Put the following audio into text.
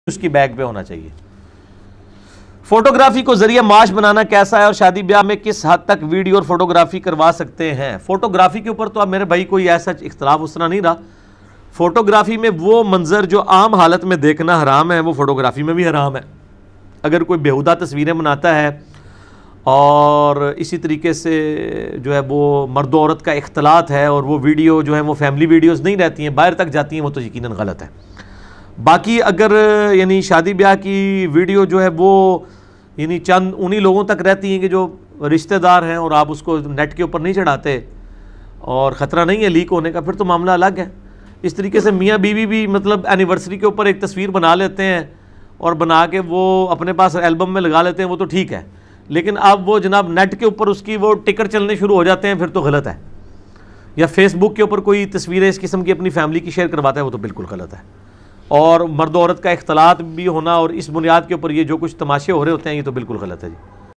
اس کی بیگ پہ ہونا چاہیے۔ فوٹوگرافی کو ذریعہ معاش بنانا کیسا ہے اور شادی بیاہ میں کس حد تک ویڈیو اور فوٹوگرافی کروا سکتے ہیں؟ فوٹوگرافی کے اوپر تو اب میرے بھائی کوئی ایسا اختلاف اس طرح نہیں رہا۔ فوٹوگرافی میں وہ منظر جو عام حالت میں دیکھنا حرام ہے وہ فوٹوگرافی میں بھی حرام ہے۔ اگر کوئی بیہودہ تصویریں بناتا ہے اور اسی طریقے سے جو ہے وہ مرد و عورت کا اختلاط ہے اور وہ ویڈیو جو ہے وہ فیملی ویڈیوز نہیں رہتی ہیں، باہر تک جاتی ہیں، وہ تو یقیناً غلط ہے۔ باقی اگر یعنی شادی بیاہ کی ویڈیو جو ہے وہ یعنی چند انہی لوگوں تک رہتی ہیں کہ جو رشتہ دار ہیں اور آپ اس کو نیٹ کے اوپر نہیں چڑھاتے اور خطرہ نہیں ہے لیک ہونے کا، پھر تو معاملہ الگ ہے۔ اس طریقے سے میاں بیوی بھی مطلب اینیورسری کے اوپر ایک تصویر بنا لیتے ہیں اور بنا کے وہ اپنے پاس البم میں لگا لیتے ہیں، وہ تو ٹھیک ہے، لیکن اب وہ جناب نیٹ کے اوپر اس کی وہ ٹکر چلنے شروع ہو جاتے ہیں، پھر تو غلط ہے۔ یا فیس بک کے اوپر کوئی تصویریں اس قسم کی اپنی فیملی کی شیئر کرواتا ہے، وہ تو بالکل غلط ہے۔ اور مرد و عورت کا اختلاط بھی ہونا اور اس بنیاد کے اوپر یہ جو کچھ تماشے ہو رہے ہوتے ہیں، یہ تو بالکل غلط ہے جی۔